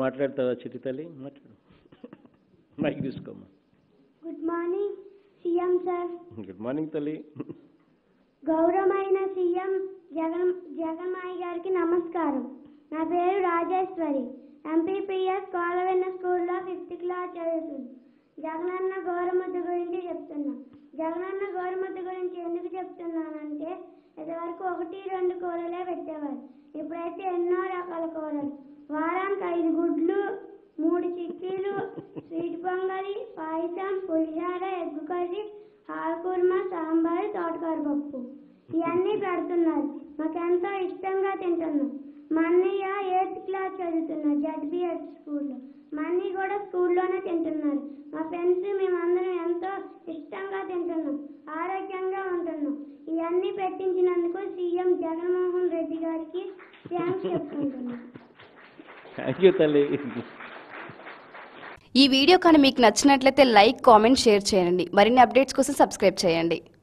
మాట్లాడతావా చిట్టి తల్లి? మాట్లాడు. మైక్ తీసుకోమ్మా. Good morning CM sir. Good morning తల్లి. గౌరవమైన సీఎం జగన్మాయి గారికి నమస్కారం. నా పేరు రాజేశ్వరి. ఎంపీపీఎస్ కోలవెన్న స్కూల్లో 5th క్లాస్ చదువుతుంది. జగనన్న గోరుముద్ద గురించి చెప్తున్నా. జగనన్న గోరుముద్ద గురించి ఎందుకు చెప్తున్నానంటే, ఇదివరకు 1-2 కూరలే పెట్టేవారు. ఇప్పుడైతే ఎన్నో రకాల కూరలు. వారానికి 5 గుడ్లు, 3 చిక్కీలు, స్వీట్ పొంగలి, పాయసం, పులిహార, ఎగ్ కర్రీ, ఆకుకూర, సాంబారు, తోటకూర పప్పు ఇవన్నీ పెడుతున్నారు. మాకెంతో ఇష్టంగా తింటున్నాం. మా అన్నయ్య 8th క్లాస్ చదువుతున్నారు జడ్బిఎస్ స్కూల్లో. మా అన్నయ్య కూడా స్కూల్లోనే తింటున్నారు. మా ఫ్రెండ్స్ మేమందరం ఎంతో ఇష్టంగా తింటున్నాం, ఆరోగ్యంగా ఉంటున్నాం. ఇవన్నీ పెట్టించినందుకు సీఎం జగన్మోహన్ రెడ్డి గారికి థ్యాంక్స్ చెప్పుకుంటున్నాం. థ్యాంక్ యూ తల్లి. ఈ వీడియో కానీ మీకు నచ్చినట్లయితే లైక్, కామెంట్, షేర్ చేయండి. మరిన్ని అప్డేట్స్ కోసం సబ్స్క్రైబ్ చేయండి.